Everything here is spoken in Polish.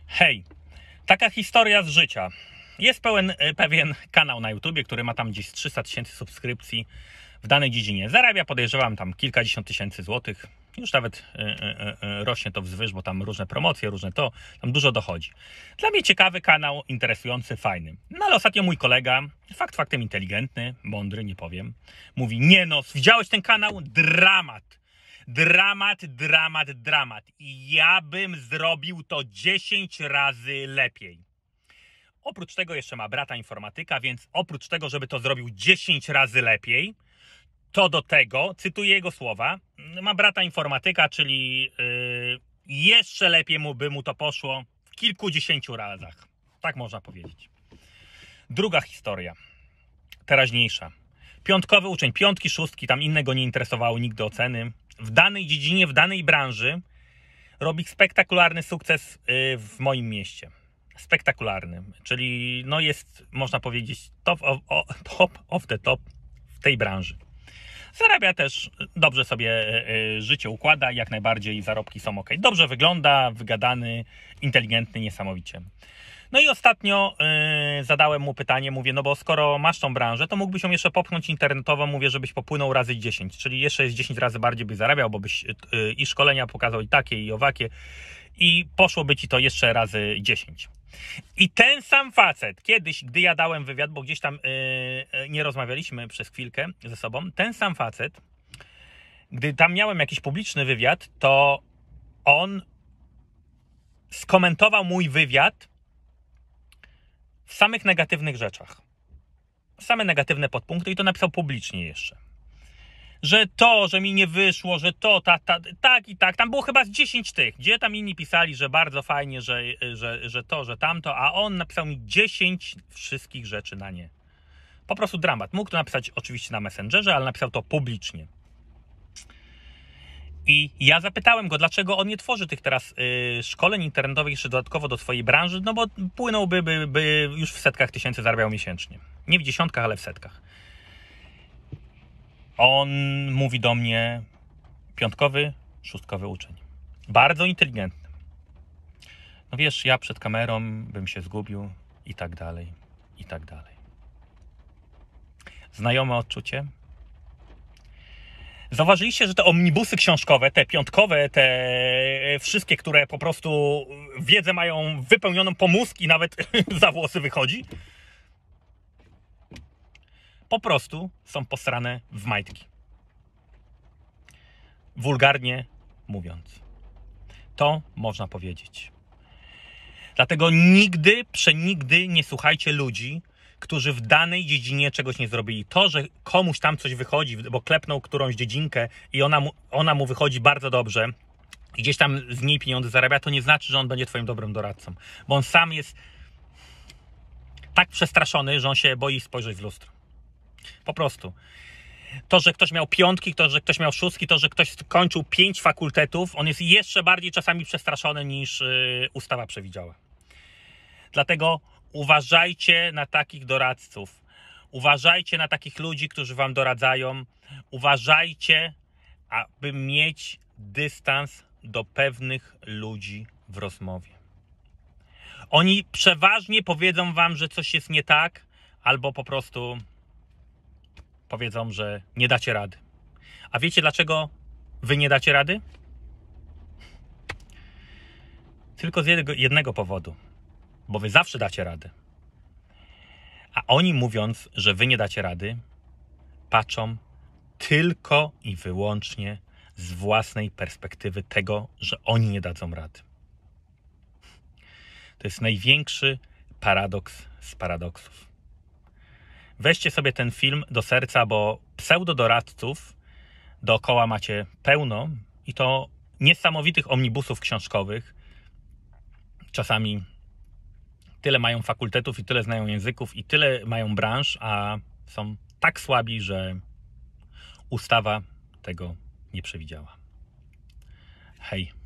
Hej, taka historia z życia. Jest pewien kanał na YouTubie, który ma tam gdzieś 300 000 subskrypcji w danej dziedzinie. Zarabia, podejrzewam, tam kilkadziesiąt tysięcy złotych. Już nawet rośnie to wzwyż, bo tam różne promocje, różne to, tam dużo dochodzi. Dla mnie ciekawy kanał, interesujący, fajny. No ale ostatnio mój kolega, faktem inteligentny, mądry, nie powiem, mówi: nie no, widziałeś ten kanał? Dramat. Dramat. I ja bym zrobił to 10 razy lepiej. Oprócz tego jeszcze ma brata informatyka, więc oprócz tego, żeby to zrobił 10 razy lepiej, to do tego, cytuję jego słowa, ma brata informatyka, czyli jeszcze lepiej by mu to poszło w kilkudziesięciu razach. Tak można powiedzieć. Druga historia, teraźniejsza. Piątkowy uczeń, piątki, szóstki, tam innego nie interesowały nigdy oceny. W danej dziedzinie, w danej branży robi spektakularny sukces w moim mieście. Spektakularny, czyli no jest, można powiedzieć, top of the top w tej branży. Zarabia też, dobrze sobie życie układa, jak najbardziej zarobki są ok. Dobrze wygląda, wygadany, inteligentny, niesamowicie. No i ostatnio zadałem mu pytanie, mówię, no bo skoro masz tą branżę, to mógłbyś ją jeszcze popchnąć internetowo, mówię, żebyś popłynął razy 10, czyli jeszcze jest 10 razy bardziej byś zarabiał, bo byś i szkolenia pokazał, i takie, i owakie, i poszłoby ci to jeszcze razy 10. I ten sam facet, kiedyś, gdy ja dałem wywiad, bo gdzieś tam nie rozmawialiśmy przez chwilkę ze sobą, ten sam facet, gdy tam miałem jakiś publiczny wywiad, to on skomentował mój wywiad w samych negatywnych rzeczach. Same negatywne podpunkty i to napisał publicznie jeszcze. Że to, że mi nie wyszło, że to, tak i tak. Tam było chyba z 10 tych, gdzie tam inni pisali, że bardzo fajnie, że to, że tamto, a on napisał mi 10 wszystkich rzeczy na nie. Po prostu dramat. Mógł to napisać oczywiście na Messengerze, ale napisał to publicznie. I ja zapytałem go, dlaczego on nie tworzy tych teraz szkoleń internetowych jeszcze dodatkowo do swojej branży, no bo płynąłby by już w setkach tysięcy zarabiał miesięcznie. Nie w dziesiątkach, ale w setkach. On mówi do mnie: piątkowy, szóstkowy uczeń. Bardzo inteligentny. No wiesz, ja przed kamerą bym się zgubił i tak dalej, i tak dalej. Znajome odczucie? Zauważyliście, że te omnibusy książkowe, te piątkowe, te wszystkie, które po prostu wiedzę mają wypełnioną po mózg i nawet za włosy wychodzi, po prostu są posrane w majtki. Wulgarnie mówiąc. To można powiedzieć. Dlatego nigdy, przenigdy nie słuchajcie ludzi, którzy w danej dziedzinie czegoś nie zrobili. To, że komuś tam coś wychodzi, bo klepnął którąś dziedzinkę i ona mu wychodzi bardzo dobrze i gdzieś tam z niej pieniądze zarabia, to nie znaczy, że on będzie twoim dobrym doradcą. Bo on sam jest tak przestraszony, że on się boi spojrzeć w lustro. Po prostu. To, że ktoś miał piątki, to, że ktoś miał szóstki, to, że ktoś skończył 5 fakultetów, on jest jeszcze bardziej czasami przestraszony niż ustawa przewidziała. Dlatego uważajcie na takich doradców. Uważajcie na takich ludzi, którzy wam doradzają. Uważajcie, aby mieć dystans do pewnych ludzi w rozmowie. Oni przeważnie powiedzą wam, że coś jest nie tak, albo po prostu powiedzą, że nie dacie rady. A wiecie, dlaczego wy nie dacie rady? Tylko z jednego powodu. Bo wy zawsze dacie radę. A oni, mówiąc, że wy nie dacie rady, patrzą tylko i wyłącznie z własnej perspektywy tego, że oni nie dadzą rady. To jest największy paradoks z paradoksów. Weźcie sobie ten film do serca, bo pseudodoradców dookoła macie pełno i to niesamowitych omnibusów książkowych. Czasami tyle mają fakultetów i tyle znają języków i tyle mają branż, a są tak słabi, że ustawa tego nie przewidziała. Hej.